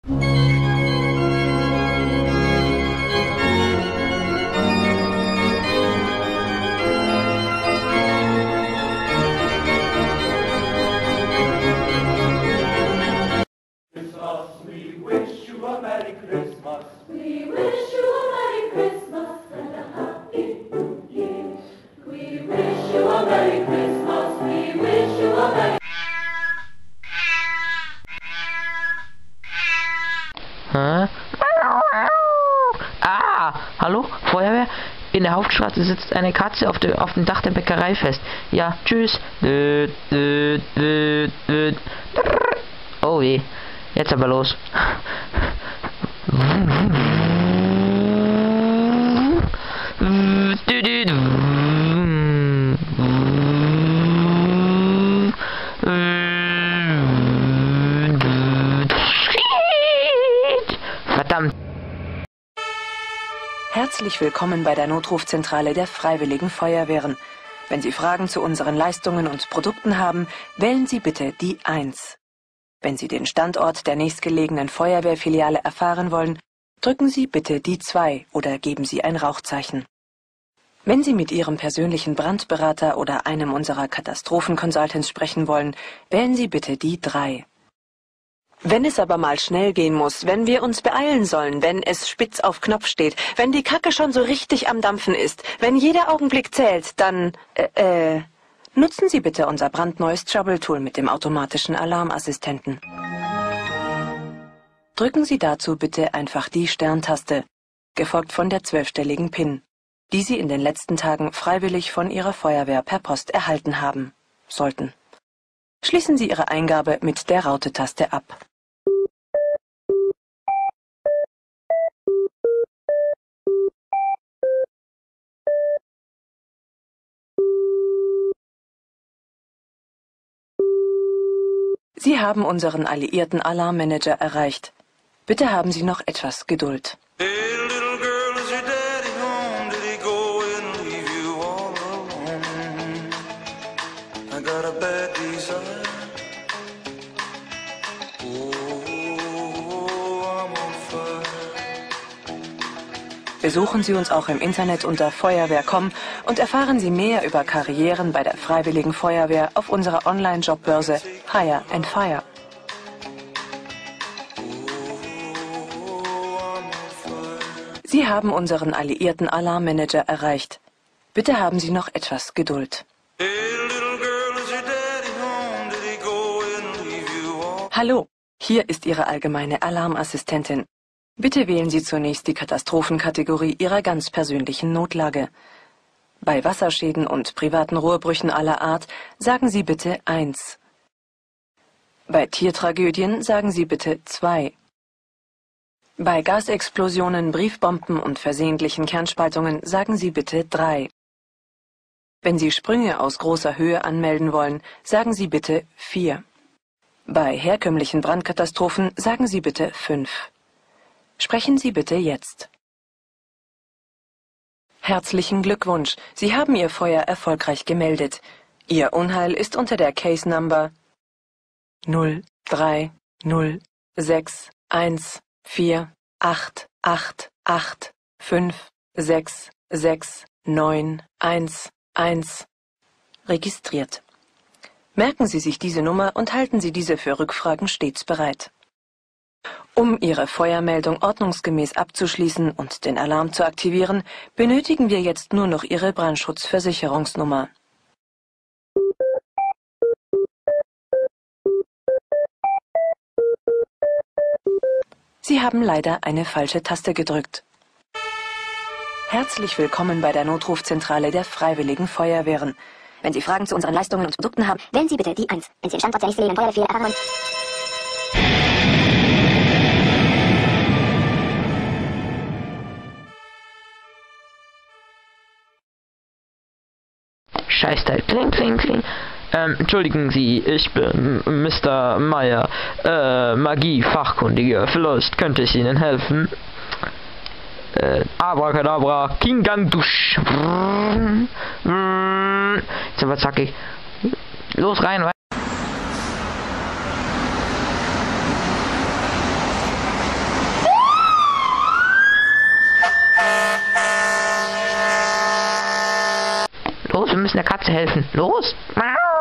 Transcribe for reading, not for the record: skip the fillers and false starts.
Hallo? Feuerwehr? In der Hauptstraße sitzt eine Katze auf dem Dach der Bäckerei fest. Ja, tschüss. Oh weh. Jetzt aber los. Verdammt. Herzlich willkommen bei der Notrufzentrale der Freiwilligen Feuerwehren. Wenn Sie Fragen zu unseren Leistungen und Produkten haben, wählen Sie bitte die 1. Wenn Sie den Standort der nächstgelegenen Feuerwehrfiliale erfahren wollen, drücken Sie bitte die 2 oder geben Sie ein Rauchzeichen. Wenn Sie mit Ihrem persönlichen Brandberater oder einem unserer Katastrophenconsultants sprechen wollen, wählen Sie bitte die 3. Wenn es aber mal schnell gehen muss, wenn wir uns beeilen sollen, wenn es spitz auf Knopf steht, wenn die Kacke schon so richtig am Dampfen ist, wenn jeder Augenblick zählt, dann, nutzen Sie bitte unser brandneues Trouble-Tool mit dem automatischen Alarmassistenten. Drücken Sie dazu bitte einfach die Sterntaste, gefolgt von der 12-stelligen PIN, die Sie in den letzten Tagen freiwillig von Ihrer Feuerwehr per Post erhalten haben sollten. Schließen Sie Ihre Eingabe mit der Raute-Taste ab. Sie haben unseren alliierten Alarmmanager erreicht. Bitte haben Sie noch etwas Geduld. Besuchen Sie uns auch im Internet unter feuerwehr.com und erfahren Sie mehr über Karrieren bei der Freiwilligen Feuerwehr auf unserer Online-Jobbörse Hire and Fire. Sie haben unseren alliierten Alarmmanager erreicht. Bitte haben Sie noch etwas Geduld. Hallo, hier ist Ihre allgemeine Alarmassistentin. Bitte wählen Sie zunächst die Katastrophenkategorie Ihrer ganz persönlichen Notlage. Bei Wasserschäden und privaten Rohrbrüchen aller Art sagen Sie bitte 1. Bei Tiertragödien sagen Sie bitte 2. Bei Gasexplosionen, Briefbomben und versehentlichen Kernspaltungen sagen Sie bitte 3. Wenn Sie Sprünge aus großer Höhe anmelden wollen, sagen Sie bitte 4. Bei herkömmlichen Brandkatastrophen sagen Sie bitte 5. Sprechen Sie bitte jetzt. Herzlichen Glückwunsch, Sie haben Ihr Feuer erfolgreich gemeldet. Ihr Unheil ist unter der Case Number 030614885669111 registriert. Merken Sie sich diese Nummer und halten Sie diese für Rückfragen stets bereit. Um Ihre Feuermeldung ordnungsgemäß abzuschließen und den Alarm zu aktivieren, benötigen wir jetzt nur noch Ihre Brandschutzversicherungsnummer. Sie haben leider eine falsche Taste gedrückt. Herzlich willkommen bei der Notrufzentrale der Freiwilligen Feuerwehren. Wenn Sie Fragen zu unseren Leistungen und Produkten haben, wählen Sie bitte die 1. Wenn Sie den Standort der nächstgelegenen Feuerwehrfiliale erfahren wollen, Scheißteil. Kling, kling, kling. Entschuldigen Sie, ich bin Mr. Meyer, Magie-Fachkundiger. Vielleicht könnte ich Ihnen helfen. Abracadabra, Kingandusch. Jetzt aber zackig. Los, rein, rein. wir müssen der Katze helfen. Los! Miau.